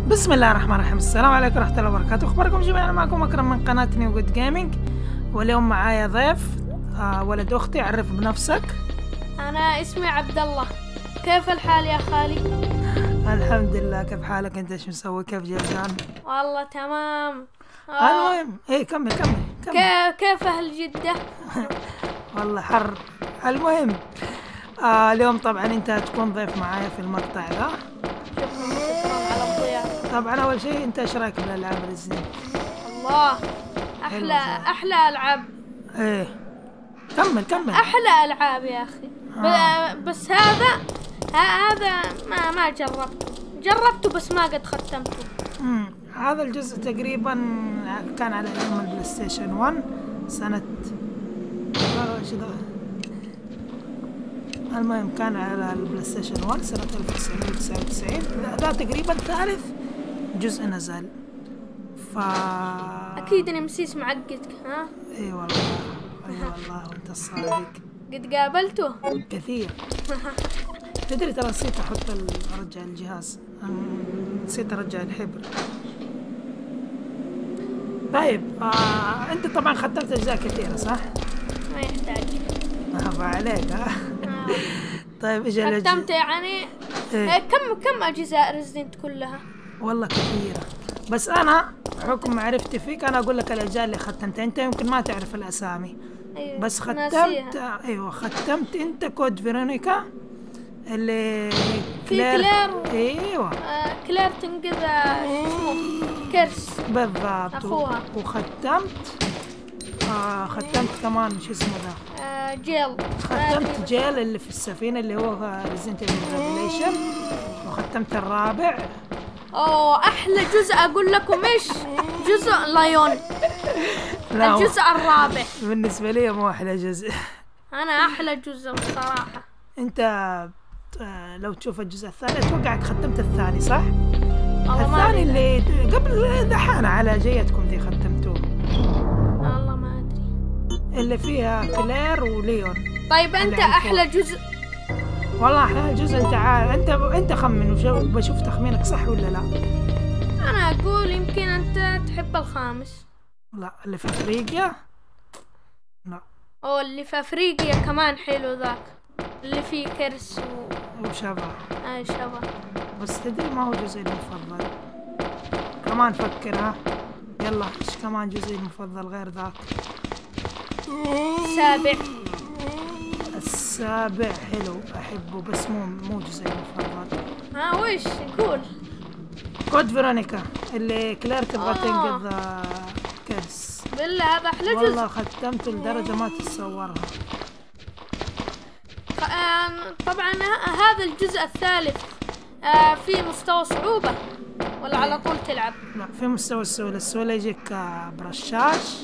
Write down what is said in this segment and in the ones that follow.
بسم الله الرحمن الرحيم. السلام عليكم ورحمة الله وبركاته. اخباركم جميعا؟ معكم اكرم من قناة نيو جود جيمنج، واليوم معايا ضيف ولد اختي. عرف بنفسك. انا اسمي عبد الله. كيف الحال يا خالي؟ الحمد لله. كيف حالك انت؟ ايش مسوي؟ كيف جازان؟ والله تمام. المهم كمل. كيف اهل جدة؟ والله حر. المهم اليوم طبعا انت هتكون ضيف معايا في المقطع ذا. شكرا على الضيافة. طبعا اول شيء انت ايش رايك بالالعاب ريزنت؟ الله، احلى العاب. ايه كمل. احلى العاب يا اخي. بس هذا ما جربته بس ما قد ختمته. هذا الجزء تقريبا كان على ايام البلاي ستيشن 1 سنة المهم كان على البلاي ستيشن 1 سنة 1999. ذا تقريبا ثالث جزء نزل. اكيد نمسيس معقدك، ها؟ اي والله وانت الصادق. قد قابلته كثير. تدري ترى نسيت ارجع الجهاز، نسيت ارجع الحبر. طيب انت طبعا ختمت اجزاء كثيرة صح؟ ما يحتاج. برافو عليك. طيب ايش ختمت يعني إيه؟ كم اجزاء ريزيدنت كلها؟ والله كثيرة، بس انا حكم معرفتي فيك انا اقول لك الاجزاء اللي ختمتها. انت يمكن ما تعرف الاسامي. أيوة. بس ختمت ناسيها. ايوه ختمت انت كود فيرونيكا اللي كلير. ايوه كلير تنقذ كيرس بالضبط اخوها. ختمت كمان شو اسمه ذا جيل. ختمت جيل اللي في السفينة اللي هو ريزنت ريفيليشن، وختمت الرابع. احلى جزء اقول لكم ايش؟ جزء لايون. لا الجزء الرابع بالنسبة لي مو احلى جزء. انا احلى جزء بصراحة. انت لو تشوف الجزء الثاني اتوقعك ختمت الثاني صح؟ الثاني اللي قبل دحين على جيتكم ذي ختمتوه. والله ما ادري. اللي فيها كلير وليون. طيب انت احلى جزء؟ والله احلى جزء انت عارف. انت خمن وبشوف تخمينك صح ولا لا. انا اقول يمكن انت تحب الخامس. لا اللي في افريقيا. لا اللي في افريقيا كمان حلو ذاك، اللي فيه كرس وشبه. شبه. بس تدري ما هو جزئي المفضل. كمان فكرها. يلا ايش كمان جزئي المفضل غير ذاك؟ السابع حلو احبه بس مو جزئي المفضل. وش قول؟ كود فيرونيكا اللي كلير تبغى تنقذ كيرس. بالله هذا احلى جزء. والله ختمته لدرجة ما تتصورها. طبعا هذا الجزء الثالث في مستوى صعوبة ولا على طول تلعب؟ لا في مستوى السهولة. السهولة يجيك برشاش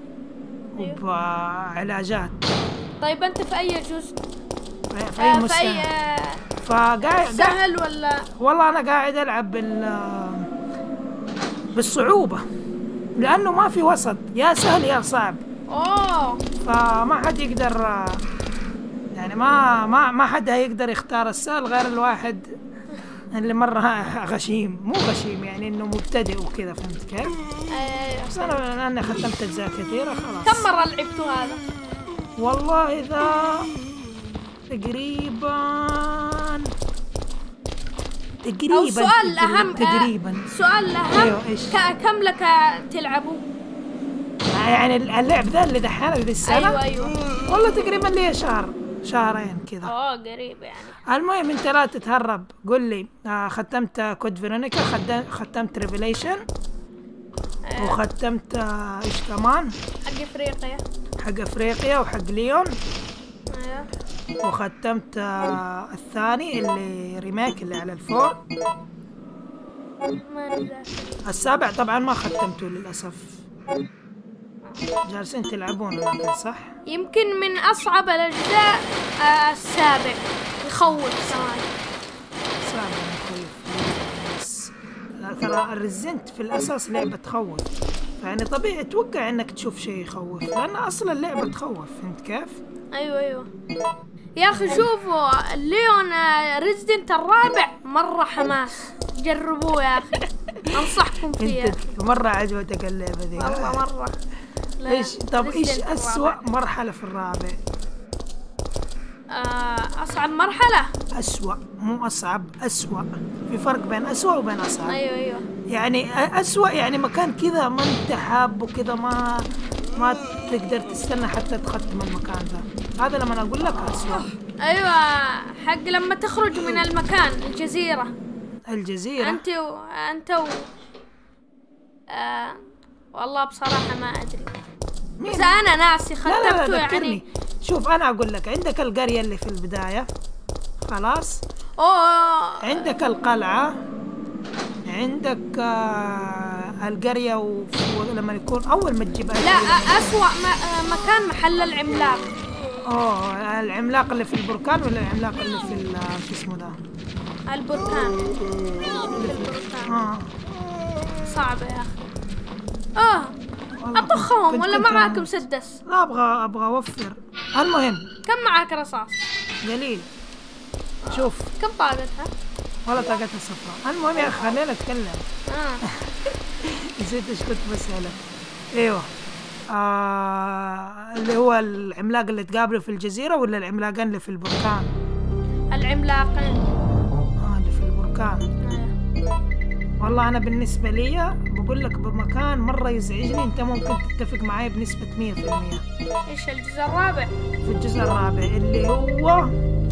وبعلاجات. طيب انت في اي جزء؟ في اي مستوى؟ فقاعد سهل ولا؟ والله انا قاعد العب بالصعوبة لانه ما في وسط، يا سهل يا صعب. فما حد يقدر يعني ما حد هيقدر يختار السهل غير الواحد اللي مرة غشيم. مو غشيم يعني انه مبتدئ وكذا، فهمت كيف؟ ايوه. بس انا ختمت اجزاء كثيرة خلاص. كم مرة لعبتوا هذا؟ والله اذا تقريبا السؤال الأهم السؤال الأهم. أيوة إيش؟ كم لك تلعبوا؟ يعني اللعب ذا اللي دحين ذي السنة؟ أيوة. والله تقريبا لي شهرين كذا. قريب يعني. المهم انت لا تتهرب، قل لي. ختمت كود فيرونيكا، ختمت ريفيليشن، وختمت ايش كمان؟ حق افريقيا وحق ليون. وختمت الثاني اللي ريميك اللي على الفور. السابع طبعا ما ختمته للأسف. جالسين تلعبون لكن صح؟ يمكن من أصعب الأجزاء السابع، يخوف كمان. السابع مخيف بس ترى الريزنت في الأساس لعبة تخوف، يعني طبيعي توقع إنك تشوف شيء يخوف لأن أصلا اللعبة تخوف، فهمت كيف؟ أيوة. يا اخي شوفوا ليون ريزيدنت الرابع مرة حماس، جربوه يا اخي، انصحكم فيه. انت مرة عجبتك اللعبة ذي؟ والله مرة. ايش طب ايش اسوأ مرحلة في الرابع؟ اصعب مرحلة. اسوأ مو اصعب، اسوأ، في فرق بين اسوأ وبين اصعب. ايوه يعني اسوأ يعني مكان كذا ما انت حابه كذا، ما تقدر تستنى حتى تختم المكان ذا، هذا لما اقول لك اسوأ. ايوه حق لما تخرج من المكان، الجزيرة انت والله بصراحة ما ادري، بس انا ناسي ختمته. لا يعني شوف انا اقول لك، عندك القرية اللي في البداية خلاص، عندك القلعة، عندك القرية، ولما يكون اول ما تجيب لا اسوأ مكان محل العملاق. العملاق اللي في البركان ولا العملاق اللي في شو اسمه ده؟ البركان. صعب يا اخي. اطخهم ولا معاك مسدس؟ لا ابغى اوفر. المهم كم معاك رصاص؟ قليل. شوف كم طاقتها؟ ولا طاقتها صفراء. المهم يا اخي خلينا نتكلم. نسيت ايش كنت بسألك. ايوه اللي هو العملاق اللي تقابله في الجزيرة ولا العملاقين اللي في البركان؟ العملاقين اللي في البركان. والله أنا بالنسبة لي بقول لك بمكان مرة يزعجني، أنت ممكن تتفق معي بنسبة 100%. إيش الجزء الرابع؟ في الجزء الرابع اللي هو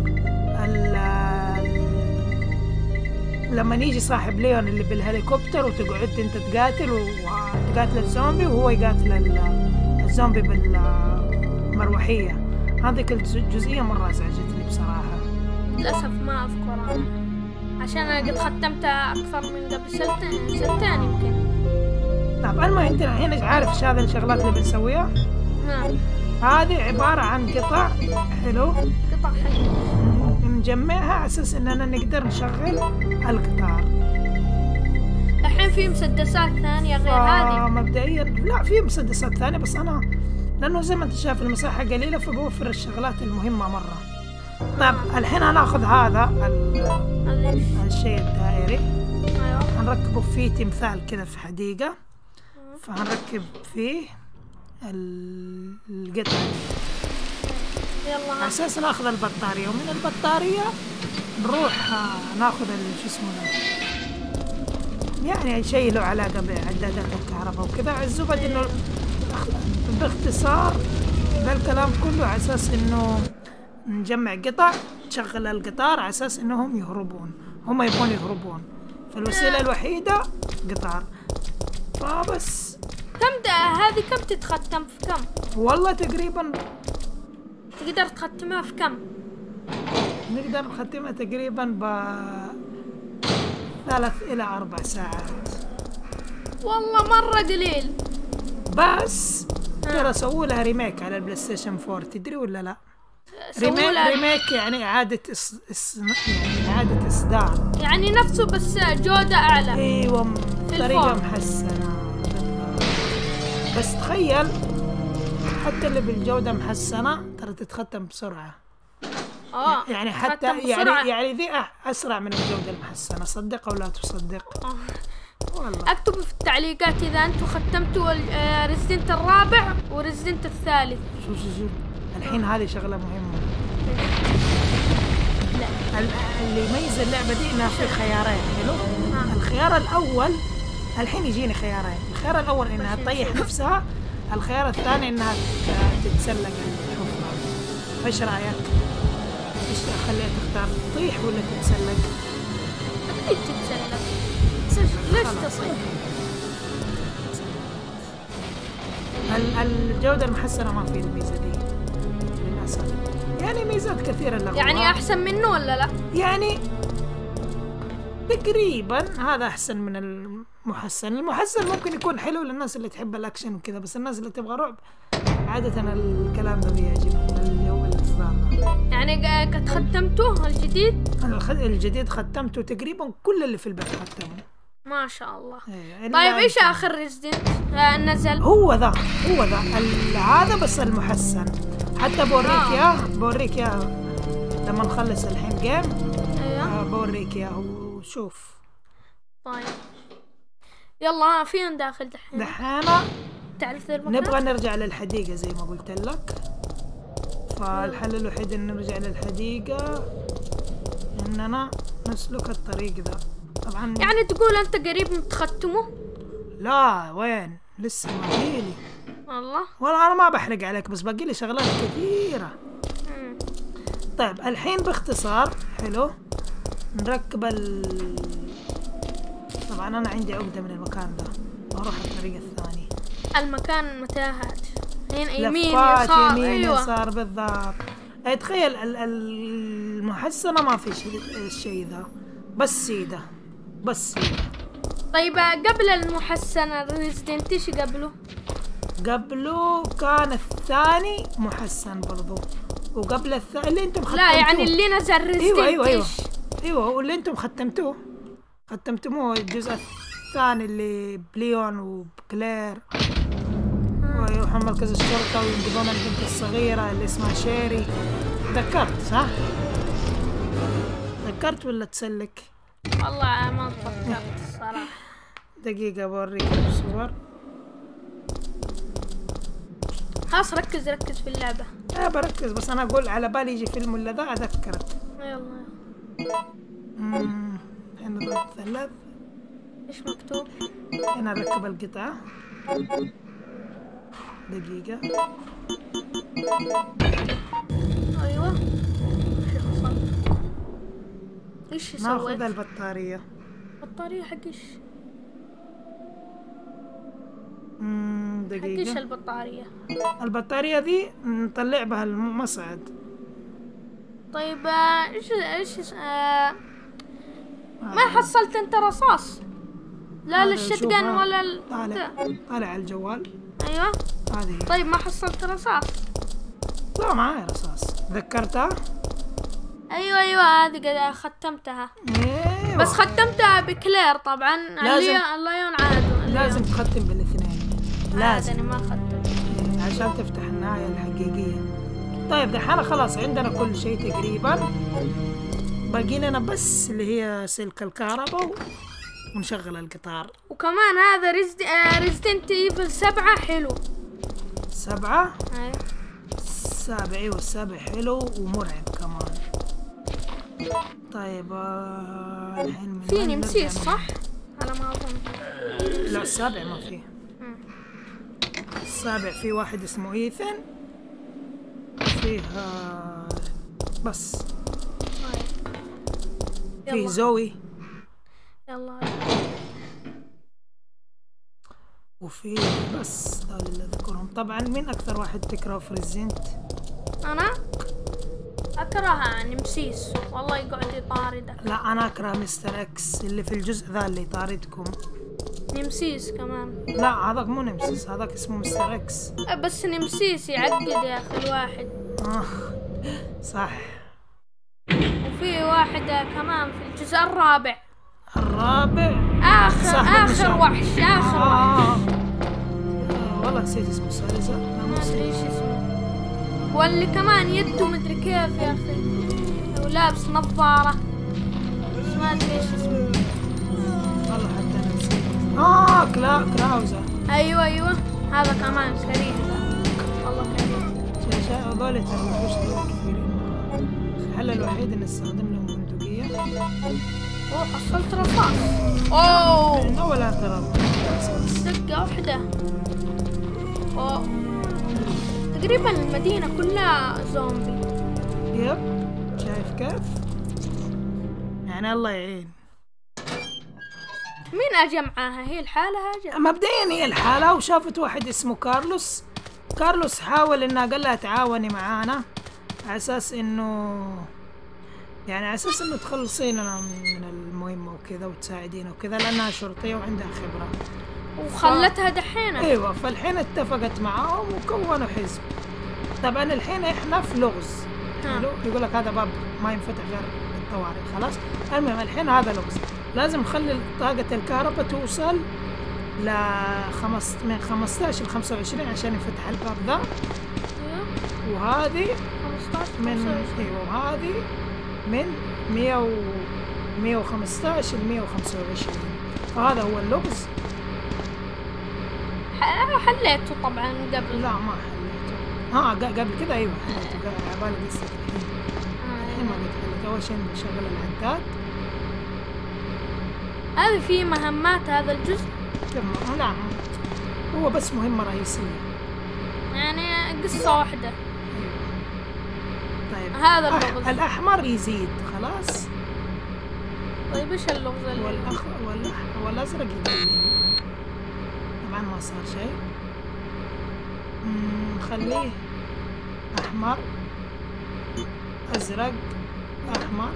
لما يجي صاحب ليون اللي بالهليكوبتر وتقعد أنت تقاتل الزومبي وهو يقاتل الزومبي بالمروحية. هذيك الجزئية مرة ازعجتني بصراحة. للأسف ما أذكرها عشان أنا قد ختمتها أكثر من قبل سنتين يمكن. طب المهم أنت الحين عارف ايش هذه الشغلات اللي بنسويها؟ نعم. هذه عبارة عن قطع حلو، قطع حلو نجمعها على أساس إننا نقدر نشغل القطار. الحين في مسدسات ثانية غير هذه؟ مبدئيا لا، في مسدسات ثانية، بس أنا لأنه زي ما أنت شايف المساحة قليلة فبوفر الشغلات المهمة مرة. طيب الحين هناخذ هذا الشيء الدائري. أيوه. هنركبه فيه تمثال كذا في حديقة، فهنركب فيه القطع يلا على أساس ناخذ البطارية، ومن البطارية نروح ناخذ شو اسمه ده، يعني شيء له علاقة بعدادات الكهرباء وكذا. الزبد إنه باختصار ذا الكلام كله على أساس إنه نجمع قطع تشغل القطار على أساس إنهم يهربون، هم يبغون يهربون، فالوسيلة الوحيدة قطار. فبس هذه كم تتختم في كم؟ والله تقريبا تقدر تختمها في كم؟ نقدر نختمها تقريبا 3 إلى 4 ساعات. والله مرة قليل. بس ترى سووا لها ريميك على البلاي ستيشن 4، تدري ولا لا؟ ريميك يعني إعادة يعني إعادة إصدار، يعني نفسه بس جودة أعلى. أيوة بطريقة محسنة. بس تخيل حتى اللي بالجودة محسنة ترى تتختم بسرعة. يعني حتى يعني ذي أسرع من الجودة المحسنة، صدق أو لا تصدق. والله اكتبوا في التعليقات إذا أنتم ختمتوا ريزيدنت الرابع وريزيدنت الثالث. شوف الحين هذه شغلة مهمة. لا اللي يميز اللعبة دي إنها في خيارين حلو. الخيار الأول الحين يجيني خيارين، الخيار الأول إنها تطيح نفسها، الخيار الثاني إنها تتسلق الحفرة. فإيش رأيك؟ إيش أخليها تختار، تطيح ولا تتسلق؟ أكيد تتسلق. ليش تصيح؟ الجودة المحسنة ما في الميزة دي للأسف، يعني ميزات كثيرة لها. يعني أحسن منه ولا لا؟ يعني تقريبا هذا أحسن من المحسن. المحسن ممكن يكون حلو للناس اللي تحب الأكشن وكذا، بس الناس اللي تبغى رعب عادة الكلام ده بيعجبهم اللي هو الإصدار ده. يعني قد ختمته الجديد؟ الجديد ختمته تقريبا كل اللي في البيت ختمه ما شاء الله. طيب ايش اخر ريزيدنت نزل؟ هو ذا هذا بس المحسن. حتى بوريك اياه لما نخلص الحين جيم ايوه بوريك اياه وشوف. طيب يلا فين داخل دحين؟ تعرف نبغى نرجع للحديقة زي ما قلت لك. فالحل الوحيد ان نرجع للحديقة اننا نسلك الطريق ذا. طبعا يعني تقول انت قريب تختمه؟ لا وين لسه ما فيلي والله انا ما بحرق عليك بس باقي لي شغلات كثيرة. طيب الحين باختصار حلو نركب طبعا انا عندي عقدة من المكان ده واروح الطريق الثاني. المكان متاهات هنا يمين يسار يمين أيوة. يسار بالضبط. تخيل المحسنة ما في الشيء ذا بس سيدة طيب قبل المحسنة ريزيدنت ايش قبله؟ قبله كان الثاني محسن برضو وقبل الثاني اللي انتم ختمتوه. لا يعني اللي نزل ريزيدنت ايوه واللي انتم ختمتموه الجزء الثاني اللي بليون وبكلير ويروحون مركز الشرطة وينقذون البنت الصغيرة اللي اسمها شيري. ذكرت صح؟ ذكرت ولا تسلك؟ والله ما تفكرت الصراحة. دقيقة بوريك الصور. خلاص ركز في اللعبة. بركز بس أنا أقول على بالي يجي فيلم ولا ذا أذكرك. يلا هنا ضرب ثلاث. إيش مكتوب؟ هنا نركب القطعة. دقيقة. أيوة. إيش سويت؟ ناخذ البطارية. بطارية حق إيش؟ دقيقة. حق إيش البطارية؟ البطارية ذي نطلع بها المصعد. طيب إيش ما حصلت أنت رصاص؟ لا للشتقن ولا طالع على الجوال. أيوة. هذه. طيب ما حصلت رصاص؟ لا معايا رصاص. ذكرتها؟ ايوه هذه ختمتها. ايوه بس ختمتها بكلير طبعا. الليون عاد لازم تختم بالاثنين. لازم. انا ما ختمت عشان تفتح النهاية الحقيقية. طيب دحين خلاص عندنا كل شيء تقريبا. باقي لنا بس اللي هي سلك الكهرباء ونشغل القطار. وكمان هذا ريزيدنت ايفل 7 حلو. 7؟ ايوه 7. ايوه 7 حلو ومرعب كمان. طيب الحين في نمسيس صح؟ على ما اظن. لا 7 ما فيه. 7 في واحد اسمه إيثن فيه بس. فيه زوي. يلا وفي بس هذول اللي اذكرهم. طبعا مين اكثر واحد تكره في ريزنت؟ انا اكره نمسيس والله يقعد يطاردك. لا انا اكره مستر اكس اللي في الجزء ذا اللي يطاردكم. نمسيس كمان. لا هذاك مو نمسيس هذاك اسمه مستر اكس. بس نمسيس يعقد يا اخي الواحد. صح. وفي واحد كمان في الجزء الرابع. آخر وحش. والله نسيت اسمه سالزة. ما ادري ايش اسمه. واللي كمان يده مدري كيف يا اخي ولابس نظارة بس ما ادري ايش اسمه. والله حتى انا نسيت. كراوزر. ايوه هذا كمان كريم والله كريم. هذول ترى وحوش كثيرين. الحل الوحيد ان نستخدم لهم بندقية. حصلت رصاص. اوه من اول ترى دقة واحدة. تقريبا المدينة كلها زومبي. يب شايف كيف؟ يعني الله يعين. مين اجى معاها؟ هي الحالة اجى. مبدئيا هي الحالة وشافت واحد اسمه كارلوس حاول انها قال لها تعاوني معانا على اساس انه تخلصيننا من المهمة وكذا وتساعدينا وكذا لانها شرطية وعندها خبرة. وخلتها دحين. ايوه فالحين اتفقت معاهم وكونوا حزب. طبعا الحين احنا في لغز. يقول لك هذا باب ما ينفتح غير بالطوارئ. خلاص المهم الحين هذا لغز. لازم نخلي طاقة الكهرباء توصل من 15 ل 25 عشان ينفتح الباب ذا. وهذه من ايوه هذه من 115 ل 125. فهذا هو اللغز. حليته طبعا قبل. لا ما حليته. قبل كذا ايوه حليته. عبالي لسه الحين ما قد حليته. اول شيء نشغل العداد. هذا فيه مهمات هذا الجزء؟ لا هو بس مهمة رئيسية يعني قصة واحدة. طيب هذا اللغز. الأحمر يزيد خلاص. طيب ايش اللغز اللي والأزرق يقلل. طبعا ما صار شيء. نخليه أحمر أزرق أحمر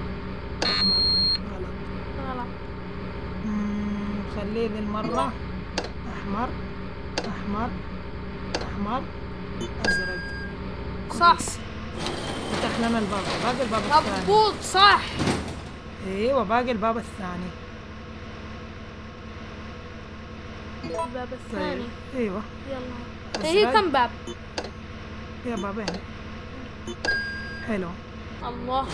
غلط. نخليه ذي المرة أحمر أزرق. صح. فتح لنا الباب. باقي الباب الثاني. مضبوط صح. ايوه باقي الباب الثاني. الباب الثاني. طيب. ايوه يلا. هي كم باب؟ هي بابين. حلو. الله.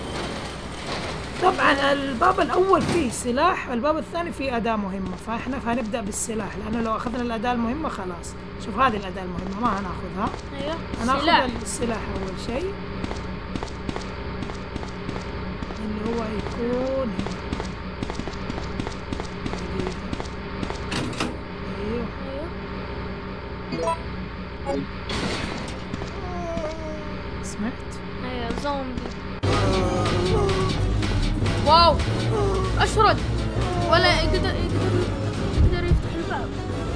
طبعا الباب الاول فيه سلاح، الباب الثاني فيه اداة مهمة، فاحنا هنبدأ بالسلاح لانه لو اخذنا الاداة المهمة خلاص. شوف هذه الاداة المهمة ما هناخذها. ايوه. هناخذ السلاح اول شيء اللي هو يكون هنا. ايوه سمعت؟ ايوه زومبي. واو اشرد ولا يقدر يفتح الباب.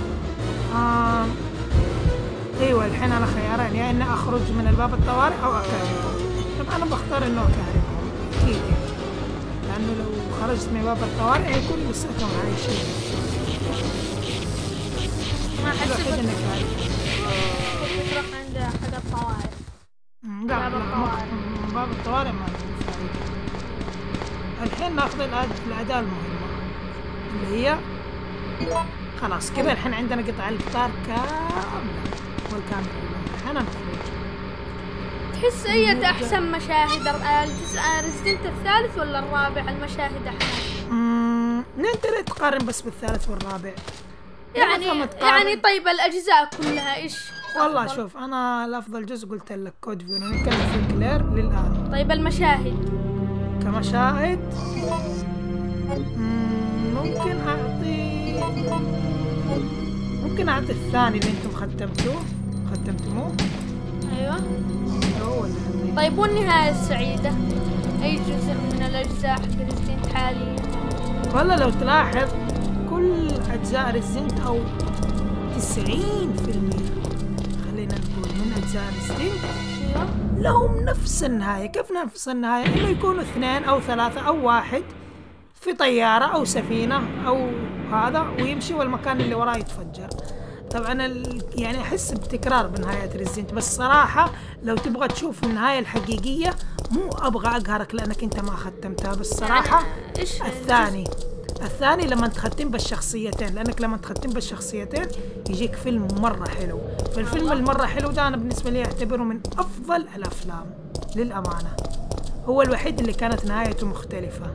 ايوه الحين انا خيارين، يا اني اخرج من الباب الطوارئ او اكهربهم. طب انا بختار انه اكهربهم اكيد يعني، لانه لو خرجت من باب الطوارئ هيكون لساتهم عايشين. ما حسيت انك عارف تروح عند حق الطوارئ. لا باب الطوارئ ما له فائده. الحين ناخذ الاداة المهمة اللي هي خلاص كذا. الحين عندنا قطع القطار كاملة والكاميرا. الحين نخرج. تحس اية احسن مشاهد الجزء ريزيدنت الثالث ولا الرابع؟ المشاهد احسن. انت ليه تقارن بس بالثالث والرابع؟ يعني طيب الاجزاء كلها ايش؟ والله شوف انا الافضل جزء قلت لك كود فيرونيكا سنكلير للان. طيب المشاهد كمشاهد ممكن اعطي الثاني اللي انتم ختمتموه. ايوه هو طيب والنهاية السعيدة اي جزء من الاجزاء حق ريزيدنت حاليا؟ والله لو تلاحظ كل اجزاء ريزيدنت او 90% خلينا نقول من اجزاء ريزيدنت لهم نفس النهاية. كيف نفس النهاية؟ انه يكونوا 2 أو 3 أو 1 في طيارة أو سفينة أو هذا ويمشي والمكان اللي وراه يتفجر. طبعا يعني أحس بتكرار بنهاية ريزيدنت، بس صراحة لو تبغى تشوف النهاية الحقيقية مو أبغى أقهرك لأنك أنت ما ختمتها، بس صراحة الثاني لما تختم بالشخصيتين، لأنك لما تختم بالشخصيتين يجيك فيلم مرة حلو. فالفيلم المرة حلو ده أنا بالنسبة لي أعتبره من أفضل الأفلام للأمانة. هو الوحيد اللي كانت نهايته مختلفة.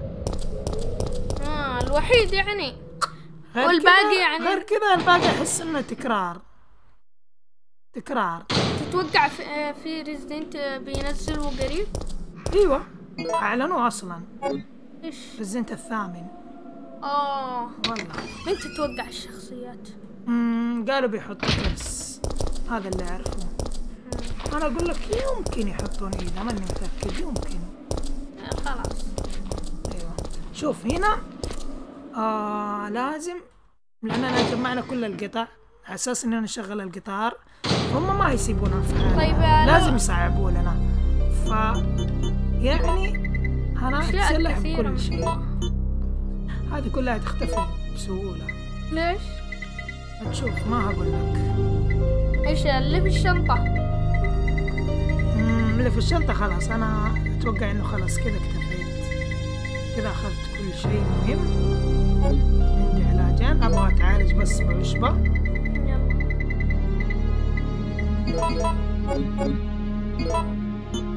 الوحيد يعني. والباقي يعني غير كذا الباقي أحس إنه تكرار. تتوقع في ريزيدنت بينزلوا قريب؟ ايوه اعلنوا اصلا. ايش؟ ريزيدنت الثامن. والله من تتوقع الشخصيات؟ قالوا بيحطوا كرس، هذا اللي اعرفه. انا اقول لك يمكن يحطون اذا ماني متاكد، يمكن. خلاص ايوه شوف هنا لازم، لاننا جمعنا كل القطع على اساس اننا نشغل القطار، هم ما يسيبونا في حالنا. طيب لازم يصعبوا لنا، ف يعني انا اتسلح بكل شيء. هذه كلها تختفي بسهولة. ليش؟ تشوف ما هقول لك. ايش اللي في الشنطة؟ اللي في الشنطة خلاص، انا اتوقع انه خلاص كذا اكتفيت، كذا اخذت كل شيء مهم. عندي علاجين ابغى اتعالج بس بعشبة.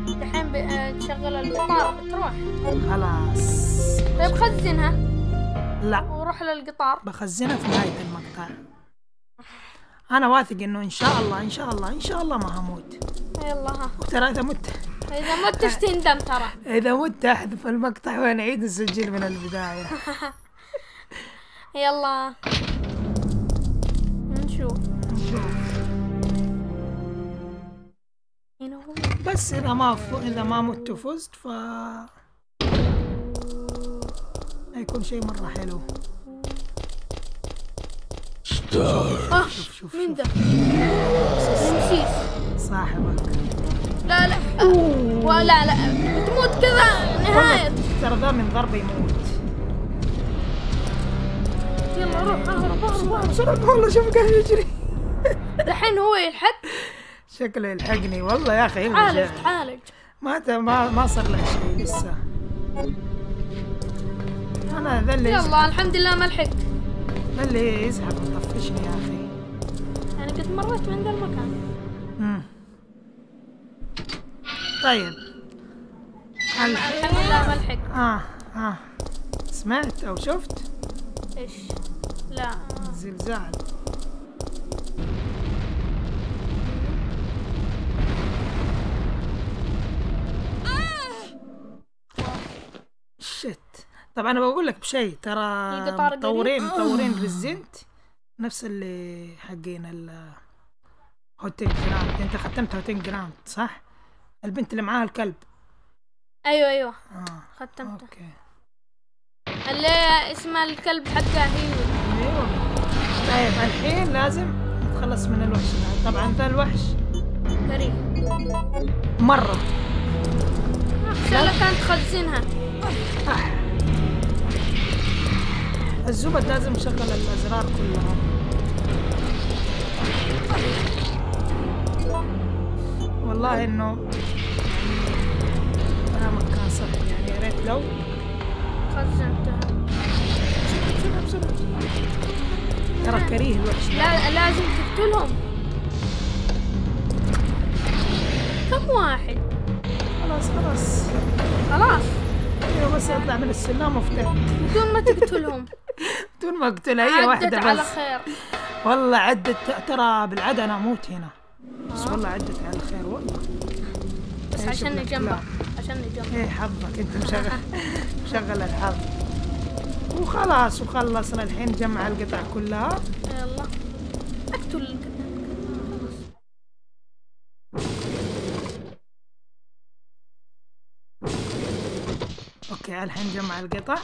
دحين تشغل القطار بتروح. خلاص. طيب خزنها. لا. وروح للقطار. بخزنها في نهاية المقطع. أنا واثق إنه إن شاء الله إن شاء الله إن شاء الله ما هموت. يلا ها. وترى إذا مت تندم ترى. إذا مت أحذف المقطع ونعيد السجل من البداية. يلا نشوف. بس إذا ما مت وفزت هيكون شيء مرة حلو. شوف مين ذا؟ نسيس صاحبك. لا لا بتموت كذا نهاية. ترى ذا من ضربة يموت. يلا روح بسرعة. والله شوف قاعد يجري. الحين هو يلحق. شكله يلحقني والله يا أخي. تعالج. ما صار له شيء لسه. أنا ذا اللي يلا الحمد لله ما لحق. ذا اللي يزحف ويطفشني يا أخي. أنا قد مريت من ذا المكان. طيب الحمد لله ما لحق. سمعت أو شفت؟ إيش؟ لا. زلزال. شت. طب أنا بقول لك بشيء ترى مطورين ريزنت نفس اللي حقين هوتين جراند. أنت ختمت هوتين جراند صح؟ البنت اللي معاها الكلب. أيوة ختمته. أوكي. اللي اسمها الكلب حقها هي. أيوة. طيب الحين لازم نتخلص من الوحش ده. طبعا ذا الوحش كريم مرة. سهلة كانت تخزنها. الزبد لازم نشغل الأزرار كلها. والله إنه كلامك كان صح يعني. يا ريت لو خزنتها. بسرعة. ترى كريه الوحش. لا لازم تقتلهم. كم واحد؟ خلاص. ايوه بس اطلع من السلم وافتح بدون ما تقتلهم. بدون ما اقتل اي واحدة بس. على خير. والله عدت ترى بالعادة انا اموت هنا. بس والله عدت على خير والله. بس عشان جنبك. ايه حظك انت مشغل الحظ. وخلاص وخلصنا الحين. جمع القطع كلها. يلا اقتل القطع. اوكي الحين جمع القطع.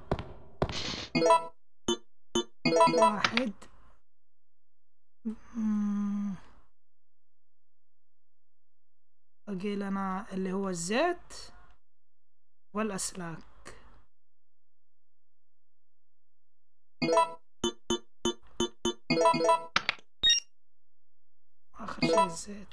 1 باقي لنا اللي هو الزيت والأسلاك. آخر شيء الزيت.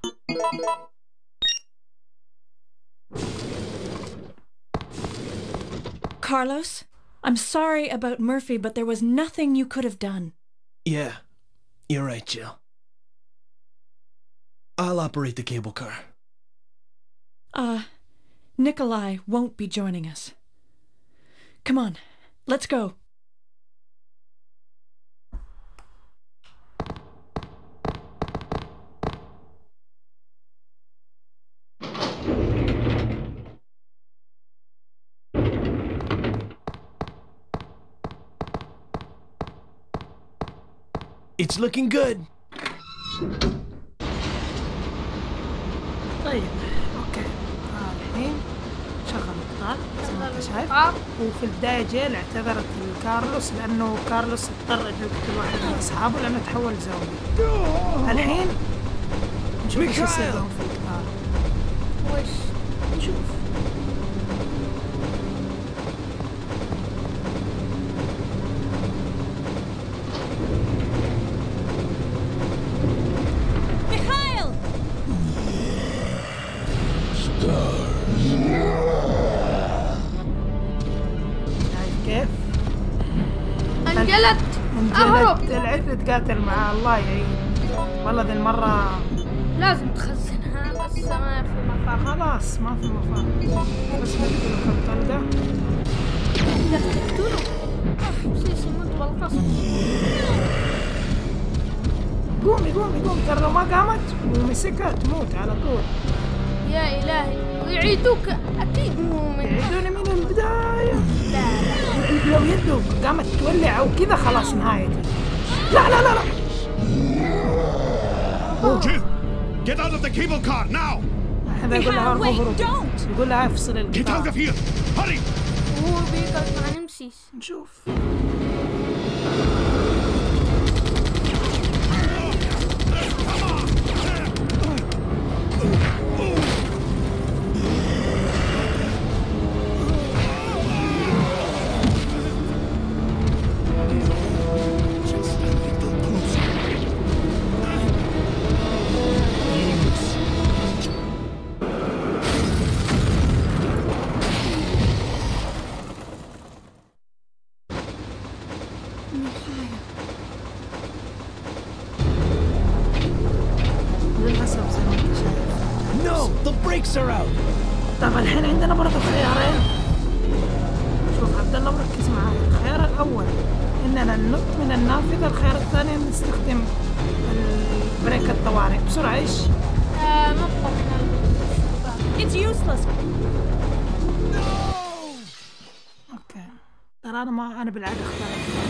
Carlos, I'm sorry about Murphy, but there was nothing you could have done. Yeah, you're right, Jill. I'll operate the cable car. Nikolai won't be joining us. Come on, let's go. It's looking good. طيب اوكي الحين شغل القطار زي ما انت شايف. وفي البداية جيل اعتذرت لكارلوس لانه كارلوس اضطر انه يقتل واحد من اصحابه لانه تحول زومبي. الحين نشوف ايش يصير لهم في القطار. وش نشوف. كيف؟ انجلت اهرب. طلعت تقاتل معاه. الله يعين والله ذي المرة لازم تخزنها بس ما في فخلاص ما في مفر. بس نقتله كم طلقة. لا تقتله. سيسي يموت بالقصد. قومي قومي قومي، ترى لو ما قامت ومسكها تموت على طول. يا إلهي، ويعيدوك أكيد مو من يعيدوني من البداية. لا لو يده قامت تولع أو كذا خلاص نهايتي. لا لا لا لا. Jill, get out of the cable car now! هذا يقول لها Wait, don't! يقول لها افصل Get القطار. out of here! Hurry! هو بيقعد مع نمسيس. نشوف. للأسف زي ما انت شايف. No, the brakes are out. طب الحين عندنا برضه خيارين. شوف عبد الله مركز معايا. الخيار الأول إننا ننط من النافذة، الخيار الثاني نستخدم البريك الطوارئ. بسرعة إيش؟ نطة من It's useless. أوكي. ترى أنا بالعادة اخترت.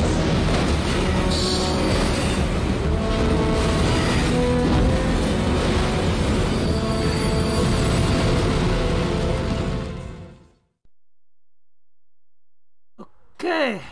اوكي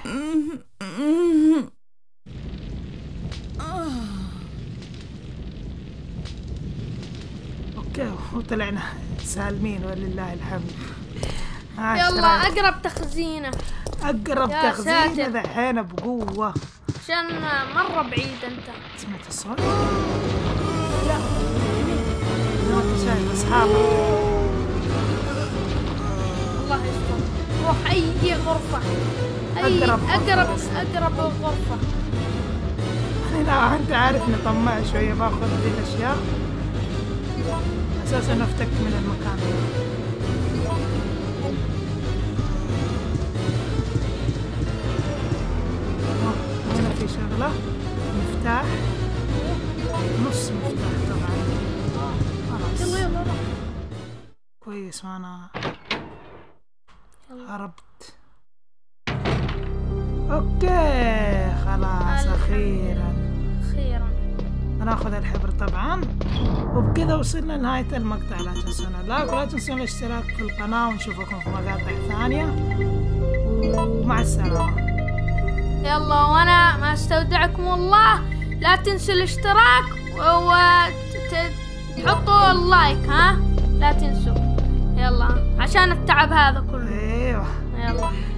اوكي وطلعنا سالمين ولله الحمد. يلا أقرب تخزينة. اقرب يا تخزينه ساتر. ذحين بقوه. عشان مرة بعيد أنت. سمعت الصوت؟ لا زي ما انت شايف اصحابك. الله يستر. روح أي غرفة. أقرب غرفة. لا انت عارفني طماع شويه، باخذ ذي الاشياء اساسا افتك من المكان. هنا في شغله مفتاح، نص مفتاح طبعا. خلاص يلا يلا. كويس وانا هربت. اوكي خلاص اخيرا هناخذ الحبر طبعا. وبكذا وصلنا لنهاية المقطع. لا تنسونا اللايك ولا تنسونا الاشتراك في القناة، ونشوفكم في مقاطع ثانية، ومع السلامة. يلا وانا ما استودعكم الله. لا تنسوا الاشتراك وتحطوا اللايك. ها لا تنسوا. يلا عشان التعب هذا كله. ايوه يلا.